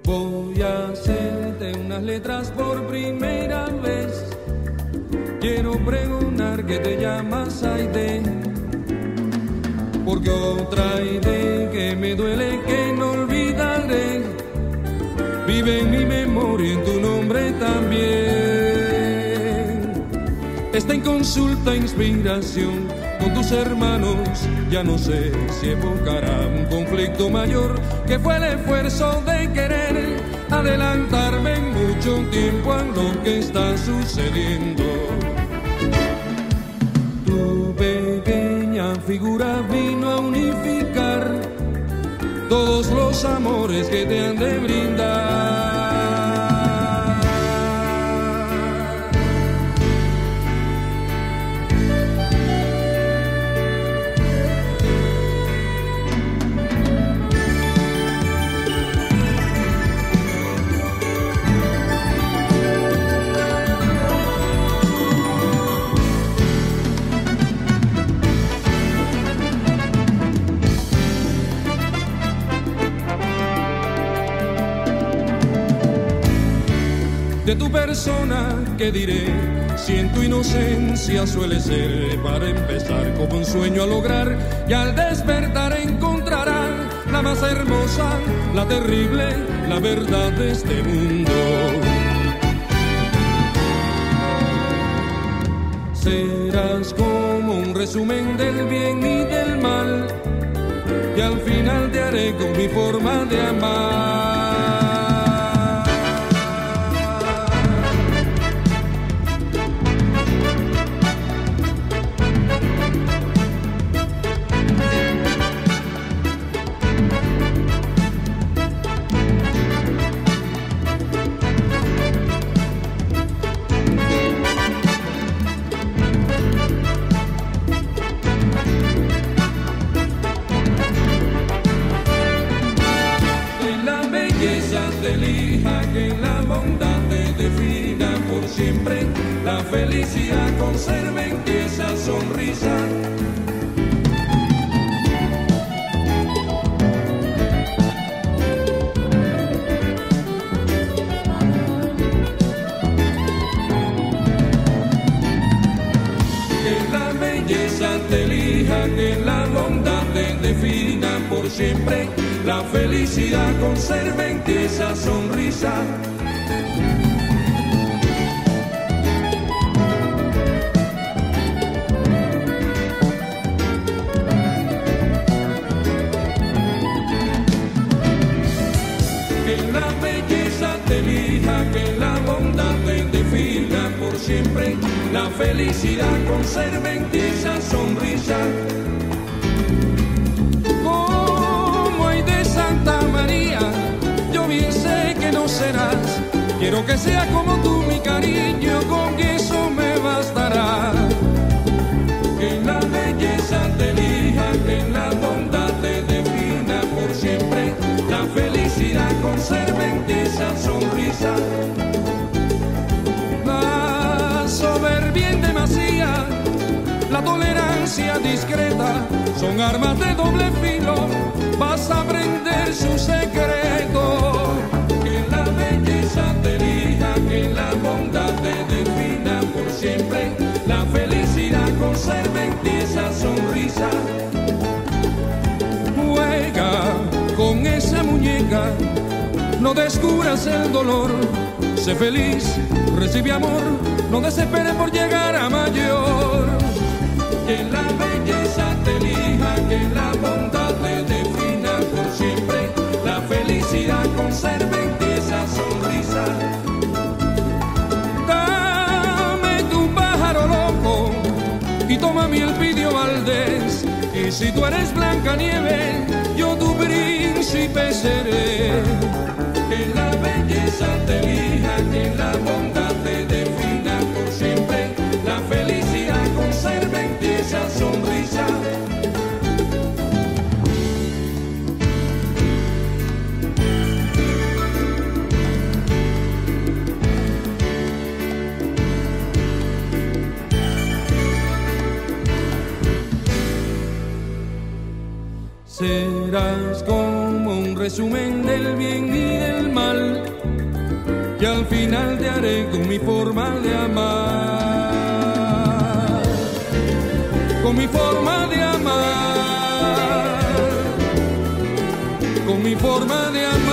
Voy a hacerte unas letras por primera vez. Quiero pregonar que te llamas Aide, porque otra Aide que me duele, que no olvidaré, vive en mi memoria, en tu nombre también. Está en consulta inspiración con tus hermanos, ya no sé si evocará un conflicto mayor, que fue el esfuerzo de querer adelantarme en mucho tiempo a lo que está sucediendo. Tu pequeña figura vino a unificar todos los amores que te han de brindar. De tu persona, ¿qué diré? Si en tu inocencia suele ser, para empezar, como un sueño a lograr, y al despertar encontrarán la más hermosa, la terrible, la verdad de este mundo. Serás como un resumen del bien y del mal, y al final te haré con mi forma de amar. Que la bondad te defina por siempre, la felicidad conserve en ti esa sonrisa. Que la belleza te elija, que la bondad te defina por siempre, la felicidad conserve en ti esa sonrisa. Que la belleza te elija, que la bondad te defina por siempre, la felicidad conserve en ti esa sonrisa. Santa María, yo bien sé que no serás, quiero que sea como tú, mi cariño, con eso me bastará. Que la belleza te elija, que la bondad te defina por siempre, la felicidad conserve en ti esa sonrisa. La soberbia en demasía, la tolerancia discreta, son armas de doble filo, vas a aprender su secreto. Que la belleza te elija, que la bondad te defina por siempre, la felicidad conserve en ti esa sonrisa. Juega con esa muñeca, no descubras el dolor, sé feliz, recibe amor, no desesperes por llegar a mayor. Que la belleza te elija, que la bondad te defina por siempre, la felicidad conserve en ti esa sonrisa. Dame tu pájaro loco y toma mi Elpidio Valdés, y si tú eres Blancanieves, yo tu príncipe seré. Que la belleza te elija, que la bondad te defina por siempre, la felicidad conserve en ti esa sonrisa. Sí. resumen del bien y del mal, que al final te haré con mi forma de amar, con mi forma de amar, con mi forma de amar.